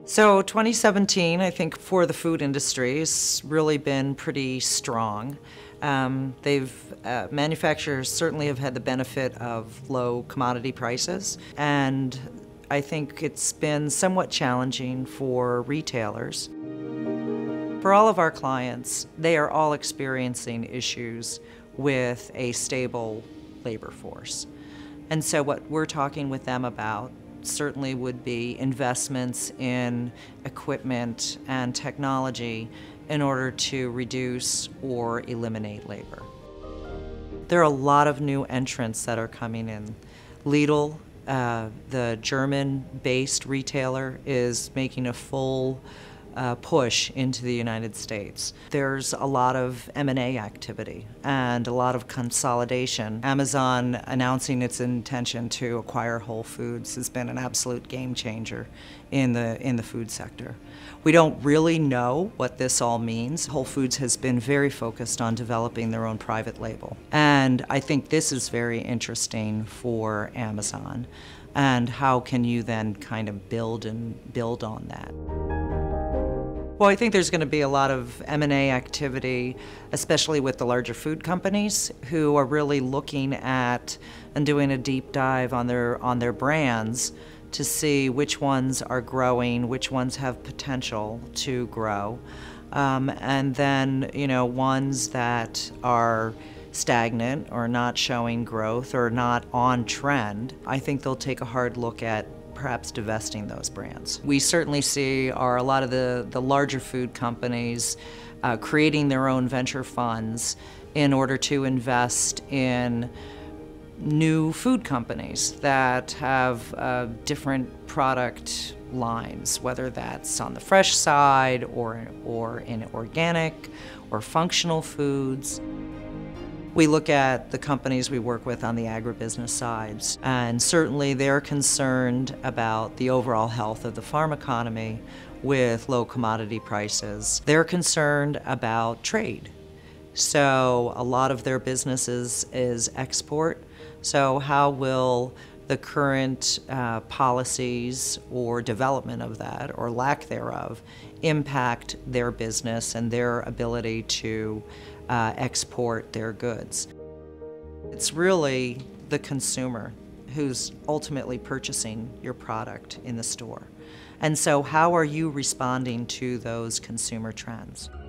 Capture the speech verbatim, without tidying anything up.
So twenty seventeen, I think, for the food industry has really been pretty strong. Um, they've uh, manufacturers certainly have had the benefit of low commodity prices, and I think it's been somewhat challenging for retailers. For all of our clients, they are all experiencing issues with a stable labor force. And so what we're talking with them about certainly would be investments in equipment and technology in order to reduce or eliminate labor. There are a lot of new entrants that are coming in. Lidl, uh, the German-based retailer, is making a full Uh, push into the United States. There's a lot of M and A activity and a lot of consolidation. Amazon announcing its intention to acquire Whole Foods has been an absolute game changer in the in the food sector. We don't really know what this all means. Whole Foods has been very focused on developing their own private label, and I think this is very interesting for Amazon. And how can you then kind of build and build on that? Well, I think there's going to be a lot of M and A activity, especially with the larger food companies who are really looking at and doing a deep dive on their on their brands to see which ones are growing, which ones have potential to grow, um, and then you know ones that are stagnant or not showing growth or not on trend. I think they'll take a hard look at perhaps divesting those brands. We certainly see are a lot of the, the larger food companies uh, creating their own venture funds in order to invest in new food companies that have uh, different product lines, whether that's on the fresh side or, or in organic or functional foods. We look at the companies we work with on the agribusiness sides, and certainly they're concerned about the overall health of the farm economy with low commodity prices. They're concerned about trade. So a lot of their business is, is export. So how will the current uh, policies or development of that, or lack thereof, impact their business and their ability to uh, export their goods? It's really the consumer who's ultimately purchasing your product in the store. And so how are you responding to those consumer trends?